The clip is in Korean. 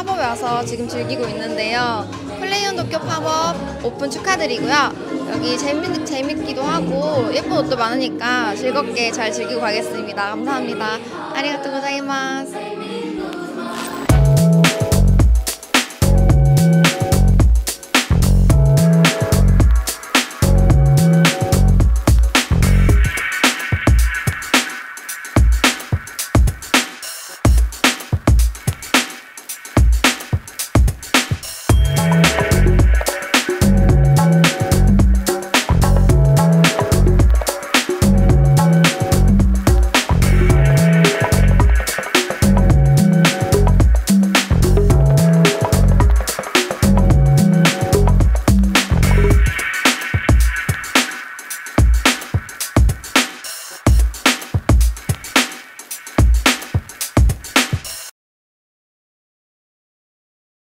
팝업에 와서 지금 즐기고 있는데요. 플레이온 도쿄 팝업 오픈 축하드리고요. 여기 재밌기도 하고 예쁜 옷도 많으니까 즐겁게 잘 즐기고 가겠습니다. 감사합니다. 아리가또 고자이마스.